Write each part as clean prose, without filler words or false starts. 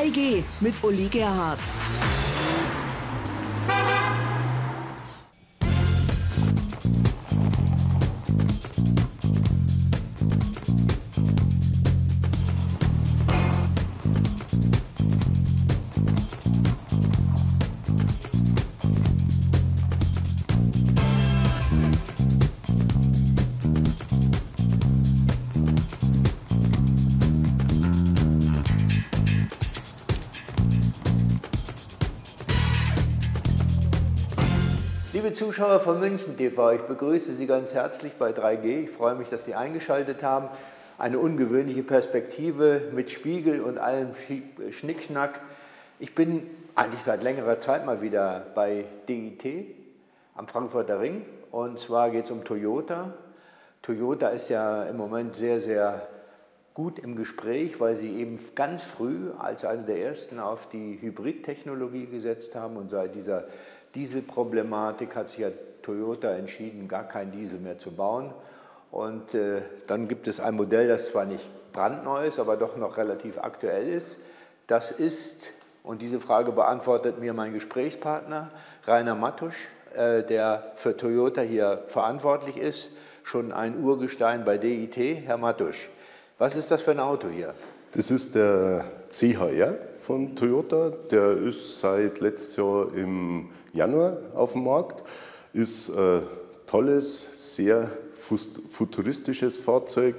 3G mit Uli Gerhardt. Liebe Zuschauer von München TV, ich begrüße Sie ganz herzlich bei 3G. Ich freue mich, dass Sie eingeschaltet haben. Eine ungewöhnliche Perspektive mit Spiegel und allem Schnickschnack. Ich bin eigentlich seit längerer Zeit mal wieder bei DIT am Frankfurter Ring. Und zwar geht es um Toyota. Toyota ist ja im Moment sehr, sehr gut im Gespräch, weil sie eben ganz früh als eine der ersten auf die Hybridtechnologie gesetzt haben. Und seit dieser Dieselproblematik hat sich ja Toyota entschieden, gar kein Diesel mehr zu bauen. Und dann gibt es ein Modell, das zwar nicht brandneu ist, aber doch noch relativ aktuell ist. Das ist, und diese Frage beantwortet mir mein Gesprächspartner Rainer Mattusch, der für Toyota hier verantwortlich ist, schon ein Urgestein bei DIT. Herr Mattusch, was ist das für ein Auto hier? Das ist der CHR von Toyota, der ist seit letztes Jahr im Januar auf dem Markt, ist ein tolles, sehr futuristisches Fahrzeug,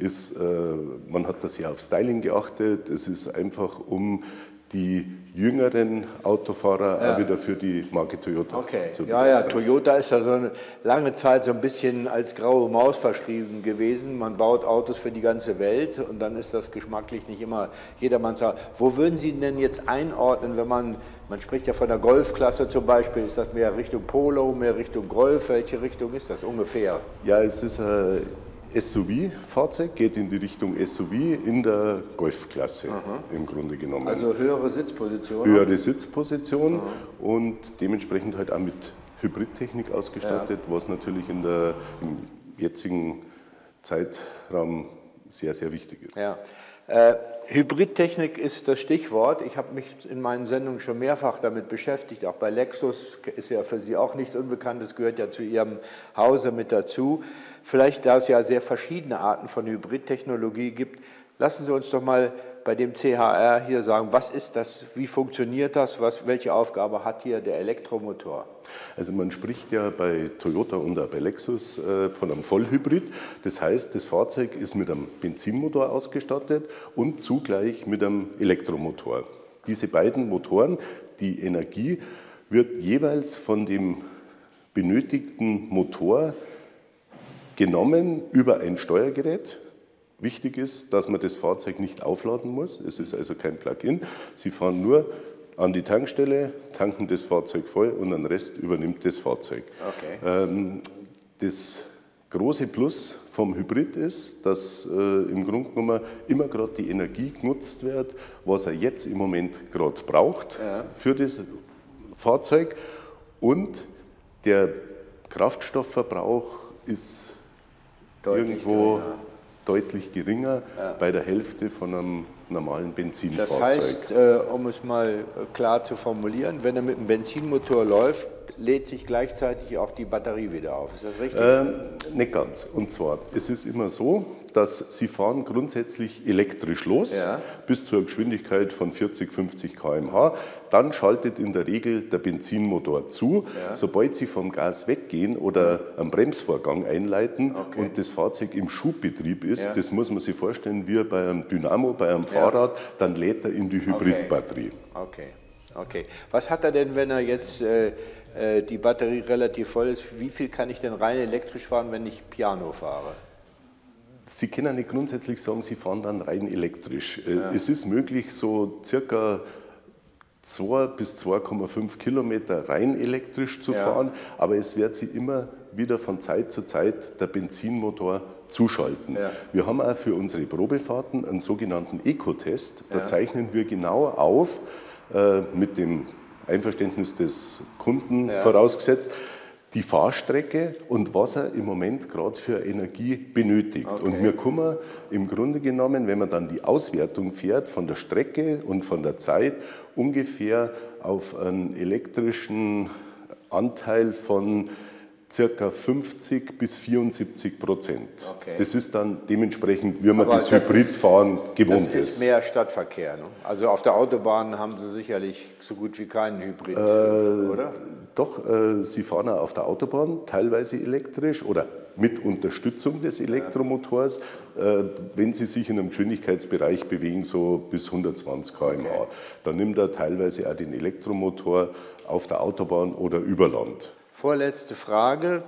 man hat da sehr auf Styling geachtet, es ist einfach um die jüngeren Autofahrer auch wieder für die Marke Toyota zu begeistern. Ja, Toyota ist ja so eine lange Zeit so ein bisschen als graue Maus verschrieben gewesen. Man baut Autos für die ganze Welt und dann ist das geschmacklich nicht immer jedermanns Sache. Wo würden Sie denn jetzt einordnen, wenn man spricht ja von der Golfklasse zum Beispiel, ist das mehr Richtung Polo, mehr Richtung Golf? Welche Richtung ist das ungefähr? Ja, es ist ein SUV-Fahrzeug, geht in die Richtung SUV in der Golfklasse im Grunde genommen. Also höhere Sitzposition? Höhere Sitzposition und dementsprechend halt auch mit Hybridtechnik ausgestattet, was natürlich im jetzigen Zeitraum sehr, sehr wichtig ist. Ja. Hybridtechnik ist das Stichwort. Ich habe mich in meinen Sendungen schon mehrfach damit beschäftigt, auch bei Lexus, ist ja für Sie auch nichts Unbekanntes, gehört ja zu Ihrem Hause mit dazu. Vielleicht, da es ja sehr verschiedene Arten von Hybridtechnologie gibt, lassen Sie uns doch mal bei dem CHR hier sagen, was ist das, wie funktioniert das, welche Aufgabe hat hier der Elektromotor? Also man spricht ja bei Toyota und auch bei Lexus von einem Vollhybrid. Das heißt, das Fahrzeug ist mit einem Benzinmotor ausgestattet und zugleich mit einem Elektromotor. Diese beiden Motoren, die Energie wird jeweils von dem benötigten Motor genommen über ein Steuergerät. Wichtig ist, dass man das Fahrzeug nicht aufladen muss. Es ist also kein Plug-in. Sie fahren nur an die Tankstelle, tanken das Fahrzeug voll und den Rest übernimmt das Fahrzeug. Okay. Das große Plus vom Hybrid ist, dass im Grunde genommen immer gerade die Energie genutzt wird, was er jetzt im Moment gerade braucht für das Fahrzeug. Und der Kraftstoffverbrauch ist deutlich geringer bei der Hälfte von einem normalen Benzinfahrzeug. Das heißt, um es mal klar zu formulieren, wenn er mit einem Benzinmotor läuft, lädt sich gleichzeitig auch die Batterie wieder auf. Ist das richtig? Nicht ganz. Und zwar, es ist immer so, dass Sie fahren grundsätzlich elektrisch los, bis zur Geschwindigkeit von 40, 50 km/h. Dann schaltet in der Regel der Benzinmotor zu. Sobald Sie vom Gas weggehen oder einen Bremsvorgang einleiten und das Fahrzeug im Schubbetrieb ist, das muss man sich vorstellen wie bei einem Dynamo, bei einem Fahrrad, dann lädt er in die Hybridbatterie. Okay. Was hat er denn, wenn er jetzt die Batterie relativ voll ist? Wie viel kann ich denn rein elektrisch fahren, wenn ich Piano fahre? Sie können nicht grundsätzlich sagen, Sie fahren dann rein elektrisch. Es ist möglich, so circa 2 bis 2,5 Kilometer rein elektrisch zu fahren, aber es wird Sie immer wieder von Zeit zu Zeit der Benzinmotor zuschalten. Wir haben auch für unsere Probefahrten einen sogenannten Eco-Test. Da zeichnen wir genau auf, mit dem Einverständnis des Kunden vorausgesetzt, die Fahrstrecke und was er im Moment gerade für Energie benötigt. Okay. Und wir kommen im Grunde genommen, wenn man dann die Auswertung fährt von der Strecke und von der Zeit, ungefähr auf einen elektrischen Anteil von ca. 50 bis 74%. Okay. Das ist dann dementsprechend, wie man Aber das Hybridfahren gewohnt Das ist mehr Stadtverkehr. Ne? Also auf der Autobahn haben Sie sicherlich so gut wie keinen Hybrid, oder? Doch, Sie fahren auch auf der Autobahn teilweise elektrisch oder mit Unterstützung des Elektromotors, wenn Sie sich in einem Geschwindigkeitsbereich bewegen, so bis 120 km/h. Okay. Dann nimmt er teilweise auch den Elektromotor auf der Autobahn oder über Land. Vorletzte Frage.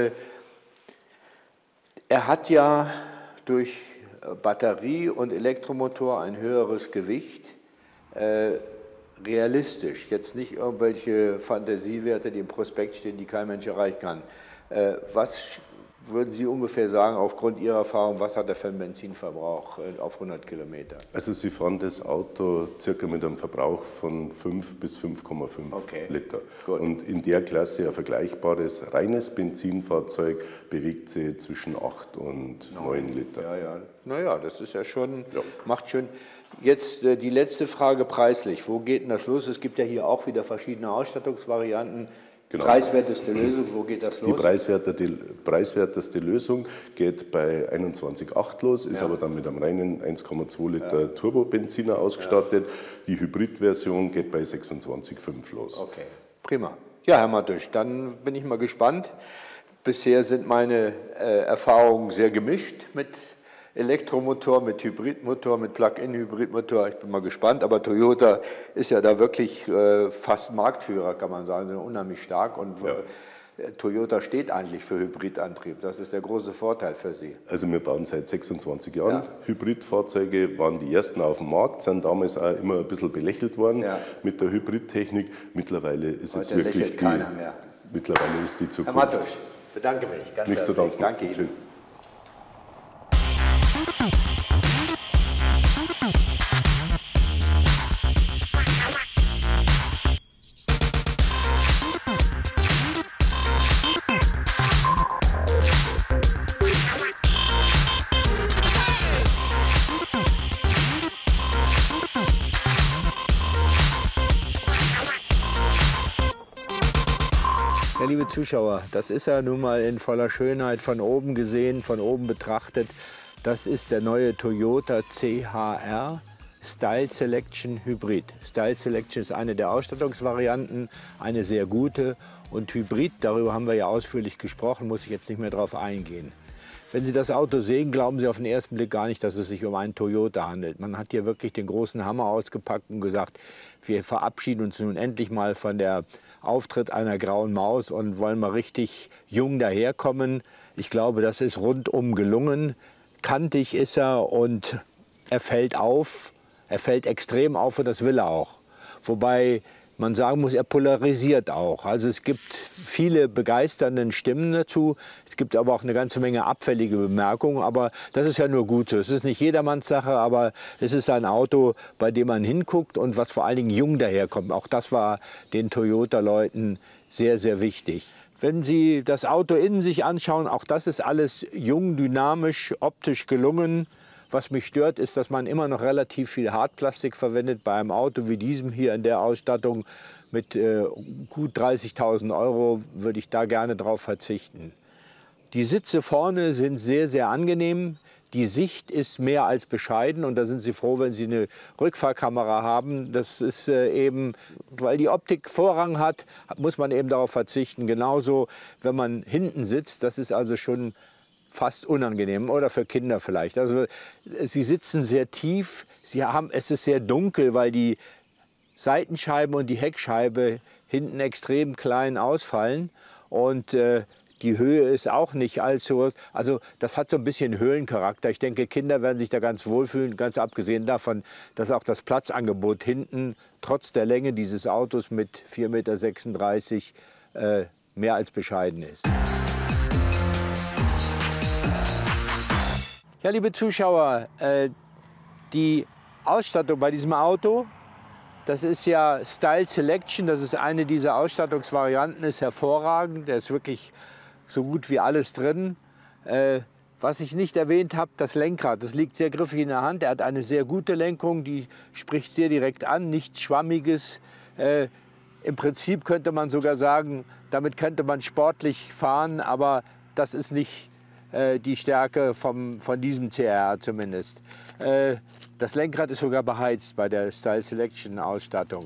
Er hat ja durch Batterie und Elektromotor ein höheres Gewicht. Realistisch, jetzt nicht irgendwelche Fantasiewerte, die im Prospekt stehen, die kein Mensch erreichen kann. Was würden Sie ungefähr sagen, aufgrund Ihrer Erfahrung, was hat er für einen Benzinverbrauch auf 100 Kilometer? Also Sie fahren das Auto circa mit einem Verbrauch von 5 bis 5,5 Liter. Gut. Und in der Klasse ein vergleichbares reines Benzinfahrzeug bewegt sich zwischen 8 und 9 Liter. Ja, ja. Naja, das ist ja schon, macht schon. Jetzt die letzte Frage preislich. Wo geht denn das los? Es gibt ja hier auch wieder verschiedene Ausstattungsvarianten. Genau. Preiswerteste Lösung, wo geht das los? Die preiswerteste Lösung geht bei 21,8 los, ist aber dann mit einem reinen 1,2 Liter Turbobenziner ausgestattet. Die Hybridversion geht bei 26,5 los. Okay, prima. Ja, Herr Mattusch, dann bin ich mal gespannt. Bisher sind meine Erfahrungen sehr gemischt mit Elektromotor, mit Hybridmotor, mit Plug-in-Hybridmotor. Ich bin mal gespannt, aber Toyota ist ja da wirklich fast Marktführer, kann man sagen, sind unheimlich stark und Toyota steht eigentlich für Hybridantrieb. Das ist der große Vorteil für Sie. Also wir bauen seit 26 Jahren Hybridfahrzeuge, waren die ersten auf dem Markt, sind damals auch immer ein bisschen belächelt worden mit der Hybridtechnik. Mittlerweile ist es wirklich mittlerweile ist die Zukunft. Herr Mattusch, bedanke mich ganz Nicht zu danken. Danke Ihnen. Schön. Ja, liebe Zuschauer, das ist ja nun mal in voller Schönheit von oben gesehen, von oben betrachtet. Das ist der neue Toyota CHR Style Selection Hybrid. Style Selection ist eine der Ausstattungsvarianten, eine sehr gute. Und Hybrid, darüber haben wir ja ausführlich gesprochen, muss ich jetzt nicht mehr darauf eingehen. Wenn Sie das Auto sehen, glauben Sie auf den ersten Blick gar nicht, dass es sich um einen Toyota handelt. Man hat hier wirklich den großen Hammer ausgepackt und gesagt, wir verabschieden uns nun endlich mal von der Auftritt einer grauen Maus und wollen mal richtig jung daherkommen. Ich glaube, das ist rundum gelungen. Kantig ist er und er fällt auf. Er fällt extrem auf und das will er auch. Wobei man sagen muss, er polarisiert auch. Also es gibt viele begeisternde Stimmen dazu. Es gibt aber auch eine ganze Menge abfällige Bemerkungen. Aber das ist ja nur gut so. Es ist nicht jedermanns Sache, aber es ist ein Auto, bei dem man hinguckt und was vor allen Dingen jung daherkommt. Auch das war den Toyota-Leuten sehr, sehr wichtig. Wenn Sie das Auto innen sich anschauen, auch das ist alles jung, dynamisch, optisch gelungen. Was mich stört, ist, dass man immer noch relativ viel Hartplastik verwendet. Bei einem Auto wie diesem hier in der Ausstattung mit gut 30.000 € würde ich da gerne drauf verzichten. Die Sitze vorne sind sehr, sehr angenehm. Die Sicht ist mehr als bescheiden und da sind Sie froh, wenn Sie eine Rückfahrkamera haben. Das ist eben, weil die Optik Vorrang hat, muss man eben darauf verzichten. Genauso, wenn man hinten sitzt, das ist also schon fast unangenehm oder für Kinder vielleicht. Also sie sitzen sehr tief, es ist sehr dunkel, weil die Seitenscheiben und die Heckscheibe hinten extrem klein ausfallen und die Höhe ist auch nicht allzu, also das hat so ein bisschen Höhlencharakter. Ich denke, Kinder werden sich da ganz wohlfühlen, ganz abgesehen davon, dass auch das Platzangebot hinten trotz der Länge dieses Autos mit 4,36 Meter mehr als bescheiden ist. Ja, liebe Zuschauer, die Ausstattung bei diesem Auto Das ist ja Style Selection, das ist eine dieser Ausstattungsvarianten, ist hervorragend. Da ist wirklich so gut wie alles drin. Was ich nicht erwähnt habe, das Lenkrad, das liegt sehr griffig in der Hand. Er hat eine sehr gute Lenkung, die spricht sehr direkt an, nichts Schwammiges. Im Prinzip könnte man sogar sagen, damit könnte man sportlich fahren, aber das ist nicht die Stärke von diesem CRR zumindest. Das Lenkrad ist sogar beheizt bei der Style Selection Ausstattung.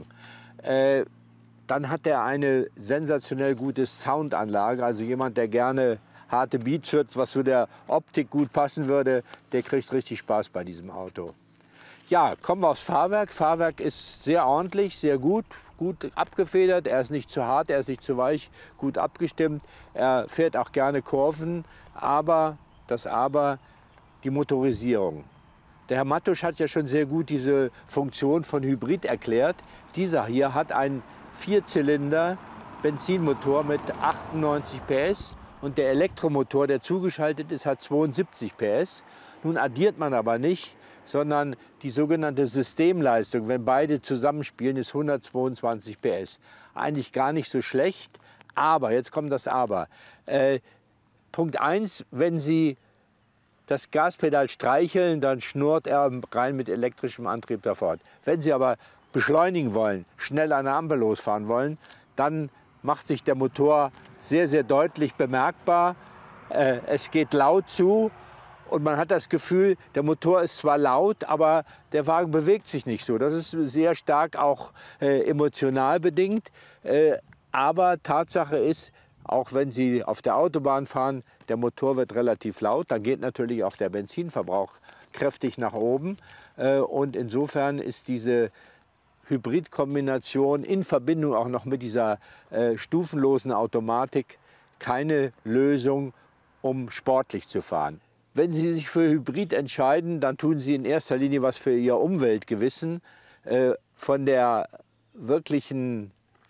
Dann hat er eine sensationell gute Soundanlage, also jemand, der gerne harte Beats hört, was zu der Optik gut passen würde, der kriegt richtig Spaß bei diesem Auto. Ja, kommen wir aufs Fahrwerk. Fahrwerk ist sehr ordentlich, sehr gut abgefedert. Er ist nicht zu hart, er ist nicht zu weich, gut abgestimmt. Er fährt auch gerne Kurven, aber die Motorisierung. Der Herr Mattusch hat ja schon sehr gut diese Funktion von Hybrid erklärt. Dieser hier hat einen 4-Zylinder Benzinmotor mit 98 PS und der Elektromotor, der zugeschaltet ist, hat 72 PS. Nun addiert man aber nicht, sondern die sogenannte Systemleistung, wenn beide zusammenspielen, ist 122 PS. Eigentlich gar nicht so schlecht, aber, jetzt kommt das Aber. Punkt 1, wenn Sie das Gaspedal streicheln, dann schnurrt er rein mit elektrischem Antrieb davon. Wenn Sie aber beschleunigen wollen, schnell an der Ampel losfahren wollen, dann macht sich der Motor sehr, sehr deutlich bemerkbar. Es geht laut zu und man hat das Gefühl, der Motor ist zwar laut, aber der Wagen bewegt sich nicht so. Das ist sehr stark auch emotional bedingt. Aber Tatsache ist, auch wenn Sie auf der Autobahn fahren, der Motor wird relativ laut. Dann geht natürlich auch der Benzinverbrauch kräftig nach oben. Und insofern ist diese Hybridkombination in Verbindung auch noch mit dieser stufenlosen Automatik keine Lösung, um sportlich zu fahren. Wenn Sie sich für Hybrid entscheiden, dann tun Sie in erster Linie was für Ihr Umweltgewissen. Von dem wirklichen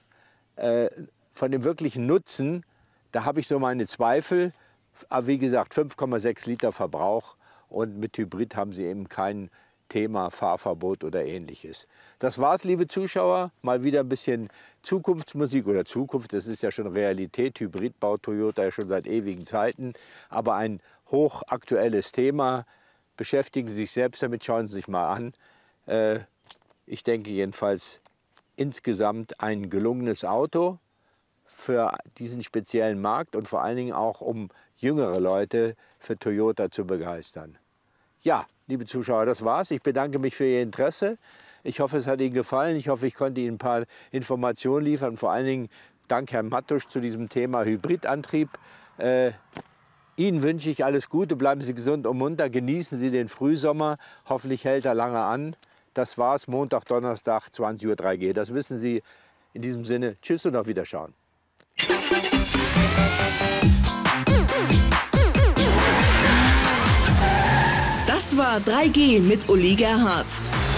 Nutzen, da habe ich so meine Zweifel. Aber wie gesagt, 5,6 Liter Verbrauch und mit Hybrid haben Sie eben kein Thema Fahrverbot oder Ähnliches. Das war's, liebe Zuschauer. Mal wieder ein bisschen Zukunftsmusik oder Zukunft. Das ist ja schon Realität. Hybrid baut Toyota ja schon seit ewigen Zeiten. Aber ein hochaktuelles Thema. Beschäftigen Sie sich selbst damit, schauen Sie sich mal an. Ich denke jedenfalls insgesamt ein gelungenes Auto für diesen speziellen Markt und vor allen Dingen auch, um jüngere Leute für Toyota zu begeistern. Ja, liebe Zuschauer, das war's. Ich bedanke mich für Ihr Interesse. Ich hoffe, es hat Ihnen gefallen. Ich hoffe, ich konnte Ihnen ein paar Informationen liefern. Vor allen Dingen dank Herrn Mattusch zu diesem Thema Hybridantrieb. Ihnen wünsche ich alles Gute. Bleiben Sie gesund und munter. Genießen Sie den Frühsommer. Hoffentlich hält er lange an. Das war's. Montag, Donnerstag, 20 Uhr 3G. Das wissen Sie. In diesem Sinne, tschüss und auf Wiederschauen. Das war 3G mit Uli Gerhardt.